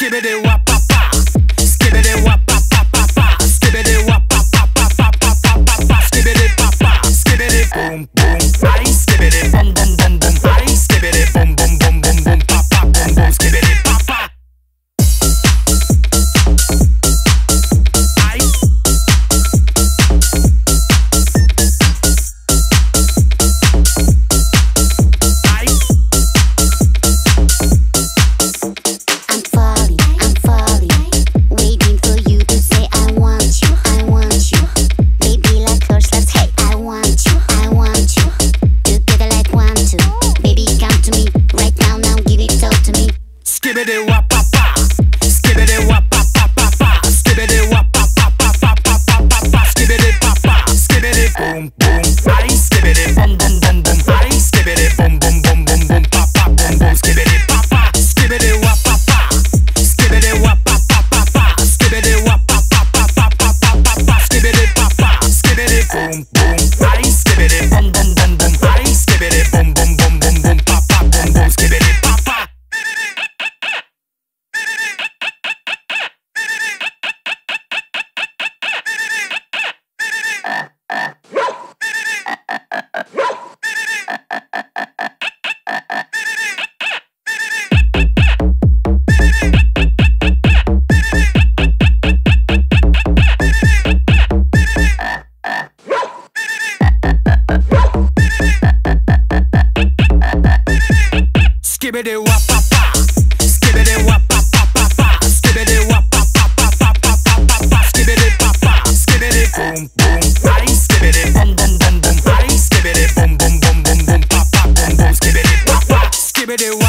Skibbity wop pop pop, skibbity wop pop pop pop pop, skibbity wop pop pop pop pop pop pop pop pop, skibbity pop pop, skibbity boom boom, ay skibbity boom boom boom boom, ay skibbity boom boom boom boom boom, pop pop boom boom, skibbity pop pop. Skibbity wop pop pop, skibbity wop pop pop pop pop, skibbity wop pop pop pop pop pop pop pop pop, skibbity pop pop, skibbity boom boom, ay skibbity boom boom boom boom, ay skibbity boom boom boom boom boom, pop pop boom boom, skibbity pop pop, skibbity wop pop pop, skibbity wop pop pop pop pop, skibbity wop pop pop pop pop pop pop pop pop, skibbity pop pop, skibbity boom boom, ay skibbity boom boom boom boom, ay skibbity boom boom boom boom boom, pop pop boom boom, skibbity pop pop. Skibbity wop pop pop, skibbity wop pop pop pop pop, skibbity wop pop pop pop pop pop pop pop pop, skibbity pop pop, skibbity boom boom, ay skibbity boom boom boom boom, ay skibbity boom boom boom boom boom, pop pop boom boom, skibbity pop pop, skibbity.